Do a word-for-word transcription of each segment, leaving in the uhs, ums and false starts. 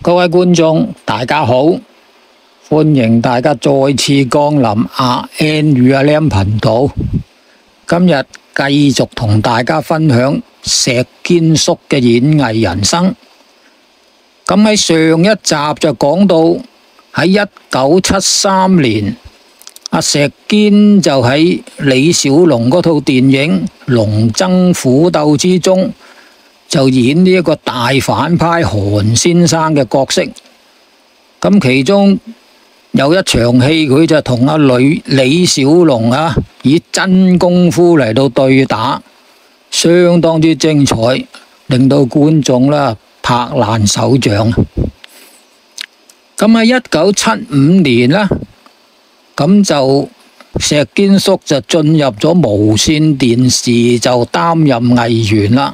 各位觀眾，大家好，歡迎大家再次光臨阿 N 與阿 Lam 頻道。今日繼續同大家分享石堅叔嘅演藝人生。咁喺上一集就講到喺一九七三年，阿石堅就喺李小龍嗰套電影《龍爭虎鬥》之中，就演呢一個大反派韓先生嘅角色。咁其中有一場戲，佢就同阿女李小龍啊，以真功夫嚟到對打，相當之精彩，令到觀眾啦拍爛手掌。咁喺一九七五年啦，咁就石堅叔就進入咗無綫電視，就擔任藝員啦。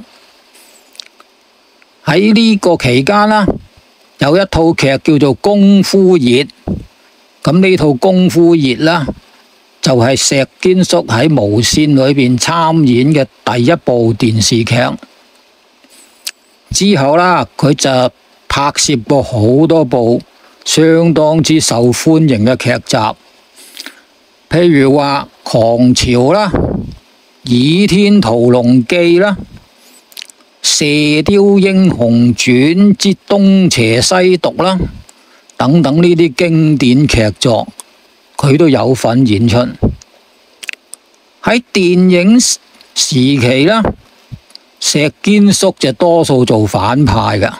喺呢個期間啦，有一套劇叫做《功夫熱》，咁呢套《功夫熱》啦，就係石堅叔喺無綫裏邊參演嘅第一部電視劇。之後啦，佢就拍攝過好多部相當之受歡迎嘅劇集，譬如話《狂潮》啦，《倚天屠龍記》啦，《射雕英雄傳之東邪西毒》啦，等等呢啲經典劇作，佢都有份演出。喺電影時期啦，石堅叔就多數做反派噶。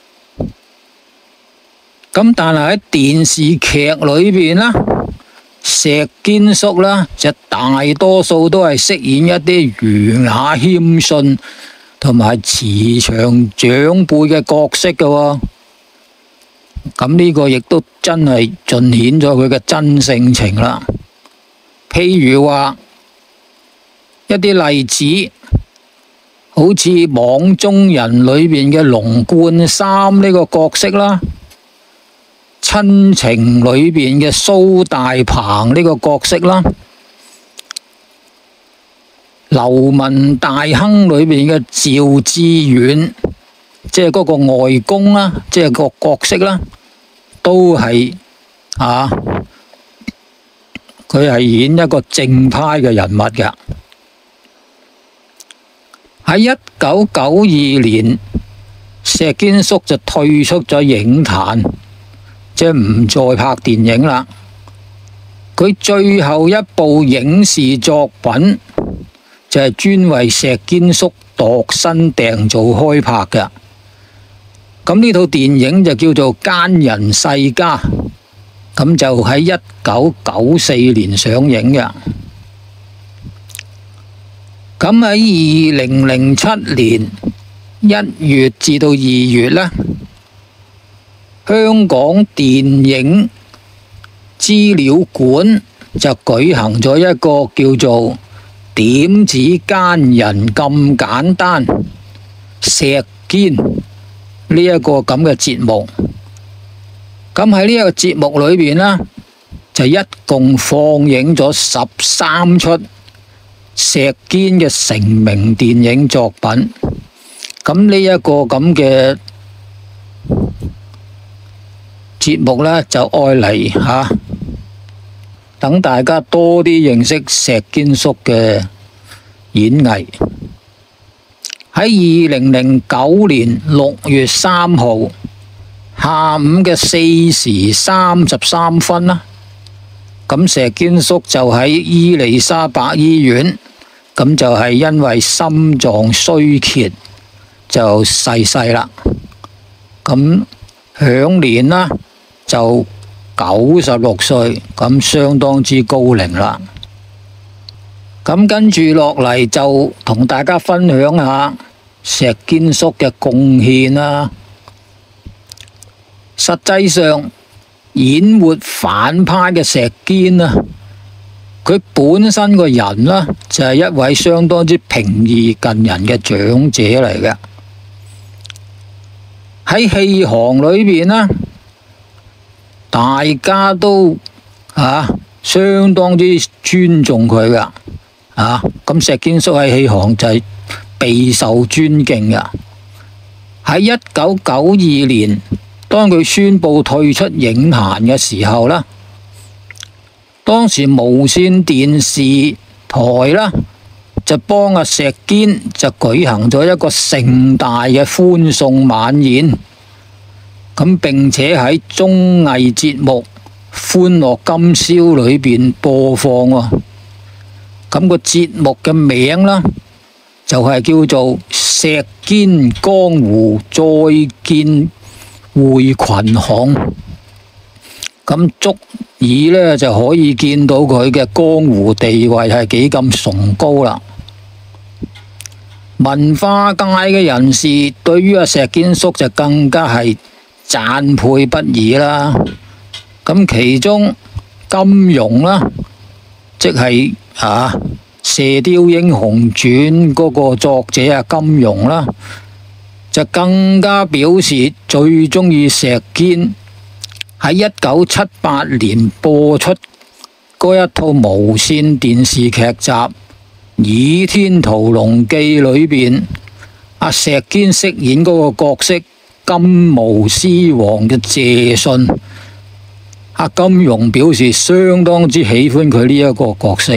咁但係喺電視劇裏邊啦，石堅叔啦就大多數都係飾演一啲儒雅謙遜同埋慈祥長輩嘅角色嘅喎。咁呢個亦都真係盡顯咗佢嘅真性情啦。譬如話一啲例子，好似《網中人》裏邊嘅龍貫三呢個角色啦，《親情》裏邊嘅蘇大鵬呢個角色啦，《流氓大亨》裏邊嘅趙志遠，即係嗰個外公啦，即係個角色啦，都係啊，佢係演一個正派嘅人物㗎。喺一九九二年，石堅叔就退出咗影壇，即係唔再拍電影啦。佢最後一部影視作品就係專為石堅叔度身訂造開拍嘅。咁呢套電影就叫做《奸人世家》，咁就喺一九九四年上映嘅。咁喺二零零七年一月至到二月呢，香港電影資料館就舉行咗一個叫做點止奸人咁簡單石堅呢一個咁嘅節目。咁喺呢一個節目裏邊呢，就一共放映咗十三出石堅嘅成名電影作品。咁呢一個咁嘅節目呢，就愛嚟吓，等大家多啲認識石堅叔嘅演藝。喺二零零九年六月三號下午嘅四時三十三分啦，咁石堅叔就喺伊利沙伯醫院，咁就係因為心臟衰竭就逝世啦。咁享年啦就九十六歲，咁相當之高齡啦。咁跟住落嚟就同大家分享下石堅叔嘅貢獻啦。實際上演活反派嘅石堅啊，佢本身個人呢，就係一位相當之平易近人嘅長者嚟嘅。喺戲行裏邊呢，大家都啊相當之尊重佢噶。啊，咁石堅叔喺戲行就係備受尊敬噶。喺一九九二年當佢宣布退出影壇嘅時候啦，當時無綫電視台啦就幫阿石堅就舉行咗一個盛大嘅歡送晚宴，咁並且喺綜藝節目《歡樂今宵》裏邊播放喎。咁個節目嘅名啦，就係叫做《石堅江湖再見會群雄》，咁足以呢就可以見到佢嘅江湖地位係幾咁崇高啦。文化界嘅人士對於阿石堅叔就更加係讚佩不已啦。咁其中金庸啦，即係啊《射雕英雄傳》嗰個作者啊金庸啦，就更加表示最中意石堅喺一九七八年播出嗰一套無綫電視劇集《倚天屠龍記》裏邊，阿石堅飾演嗰個角色金毛獅王嘅謝遜。阿金庸表示相當之喜歡佢呢一個角色，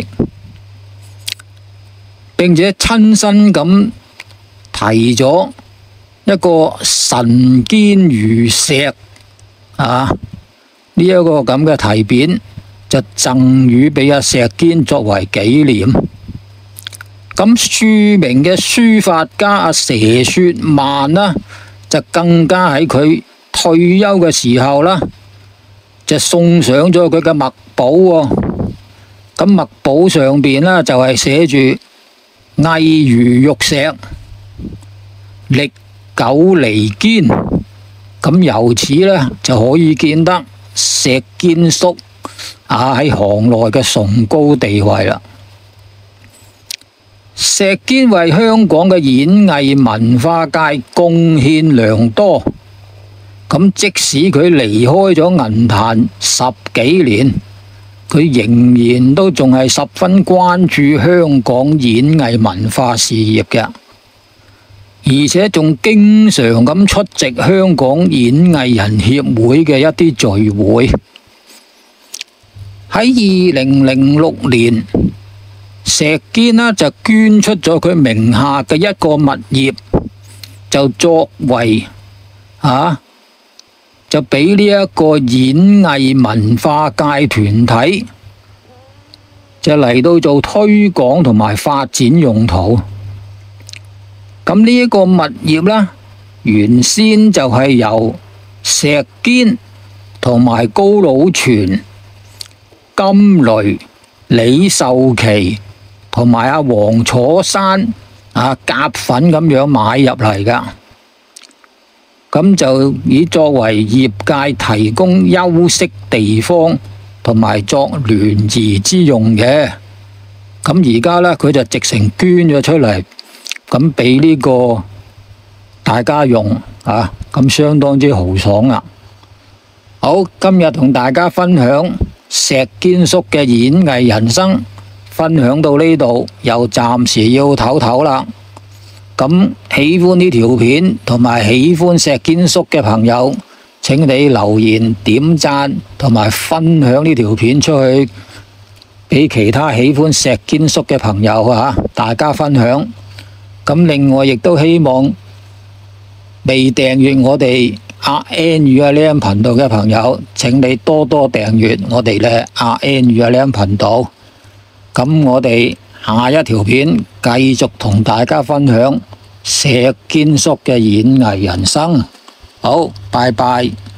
並且親身咁提咗一個神堅如石啊呢一個咁嘅題匾，就贈予俾阿石堅作為紀念。咁著名嘅書法家阿佘雪曼啦，就更加喺佢退休嘅時候啦，就送上咗佢嘅墨寶喎。咁墨寶上邊呢，就係寫住毅如玉石，歷久彌堅。咁由此呢，就可以見得石堅叔啊喺行內嘅崇高地位啦。石堅為香港嘅演藝文化界貢獻良多。咁即使佢離開咗銀壇十幾年，佢仍然都仲係十分關注香港演藝文化事業嘅，而且仲經常咁出席香港演藝人協會嘅一啲聚會。喺二零零六年，石堅呢就捐出咗佢名下嘅一個物業，就作為啊就俾呢一個演藝文化界團體就嚟到做推廣同埋發展用途。咁呢一個物業呢，原先就係由石堅同埋高佬全、金雷、李壽奇同埋阿黃楚山啊夾份咁樣買入嚟噶。咁就以作為業界提供休息地方同埋作聯誼之用嘅。咁而家呢，佢就直情捐咗出嚟，咁俾呢個大家用啊，咁相當之豪爽啊！好，今日同大家分享石堅叔嘅演藝人生，分享到呢度，又暫時要唞唞啦。咁喜歡呢條片同埋喜歡石堅叔嘅朋友，請你留言點讚同埋分享呢條片出去，俾其他喜歡石堅叔嘅朋友啊，大家分享。咁另外亦都希望未訂閱我哋阿 N 與阿 Lam 頻道嘅朋友，請你多多訂閱我哋嘅阿 N 與阿 Lam 頻道。咁我哋下一條片繼續同大家分享石堅叔嘅演藝人生。好，拜拜。